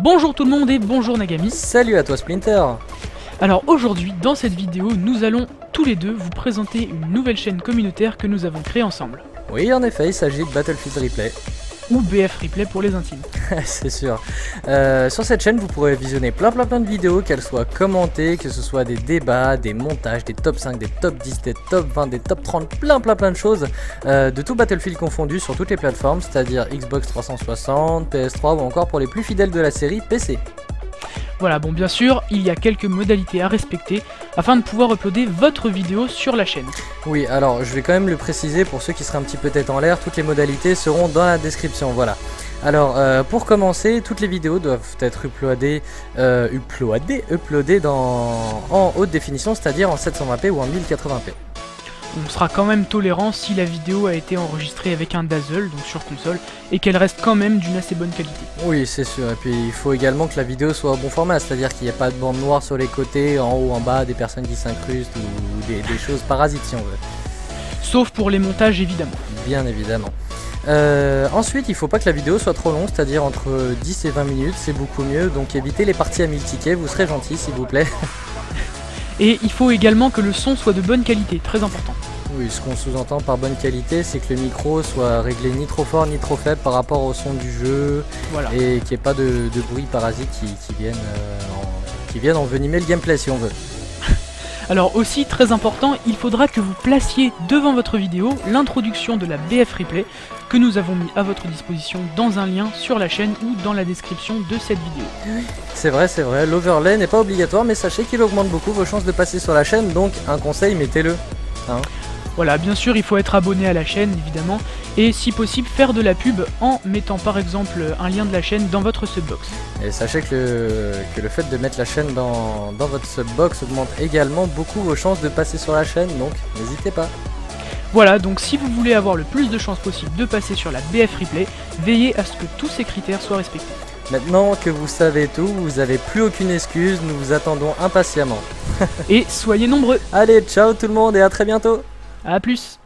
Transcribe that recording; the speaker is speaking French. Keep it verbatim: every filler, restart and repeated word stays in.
Bonjour tout le monde et bonjour Nagami. Salut à toi Splinter. Alors aujourd'hui, dans cette vidéo, nous allons tous les deux vous présenter une nouvelle chaîne communautaire que nous avons créée ensemble. Oui, en effet, il s'agit de Battlefield Replay. Ou B F Replay pour les intimes. C'est sûr. Euh, sur cette chaîne, vous pourrez visionner plein plein plein de vidéos, qu'elles soient commentées, que ce soit des débats, des montages, des top cinq, des top dix, des top vingt, des top trente, plein plein plein de choses, euh, de tout Battlefield confondu sur toutes les plateformes, c'est-à-dire Xbox trois cent soixante, P S trois ou encore pour les plus fidèles de la série, P C. Voilà, bon bien sûr, il y a quelques modalités à respecter afin de pouvoir uploader votre vidéo sur la chaîne. Oui, alors je vais quand même le préciser pour ceux qui seraient un petit peu tête en l'air, toutes les modalités seront dans la description, voilà. Alors euh, pour commencer, toutes les vidéos doivent être uploadées, euh, uploadées, uploadées dans, en haute définition, c'est-à-dire en sept cent vingt p ou en mille quatre-vingts p. On sera quand même tolérant si la vidéo a été enregistrée avec un Dazzle, donc sur console, et qu'elle reste quand même d'une assez bonne qualité. Oui, c'est sûr, et puis il faut également que la vidéo soit au bon format, c'est-à-dire qu'il n'y ait pas de bande noire sur les côtés, en haut, en bas, des personnes qui s'incrustent ou des, des choses parasites si on veut. Sauf pour les montages évidemment. Bien évidemment. Euh, ensuite, il faut pas que la vidéo soit trop longue, c'est-à-dire entre dix et vingt minutes, c'est beaucoup mieux, donc évitez les parties à mille tickets, vous serez gentil s'il vous plaît. Et il faut également que le son soit de bonne qualité, très important. Oui, ce qu'on sous-entend par bonne qualité, c'est que le micro soit réglé ni trop fort ni trop faible par rapport au son du jeu, voilà. Et qu'il n'y ait pas de, de bruit parasite qui, qui, viennent, euh, en, qui viennent envenimer le gameplay si on veut. Alors aussi, très important, il faudra que vous placiez devant votre vidéo l'introduction de la B F Replay que nous avons mis à votre disposition dans un lien sur la chaîne ou dans la description de cette vidéo. C'est vrai, c'est vrai, l'overlay n'est pas obligatoire, mais sachez qu'il augmente beaucoup vos chances de passer sur la chaîne, donc un conseil, mettez-le. Hein. Voilà, bien sûr, il faut être abonné à la chaîne, évidemment, et si possible, faire de la pub en mettant par exemple un lien de la chaîne dans votre subbox. Et sachez que le, que le fait de mettre la chaîne dans, dans votre subbox augmente également beaucoup vos chances de passer sur la chaîne, donc n'hésitez pas. Voilà, donc si vous voulez avoir le plus de chances possible de passer sur la B F Replay, veillez à ce que tous ces critères soient respectés. Maintenant que vous savez tout, vous n'avez plus aucune excuse, nous vous attendons impatiemment. Et soyez nombreux. Allez, ciao tout le monde et à très bientôt. A plus.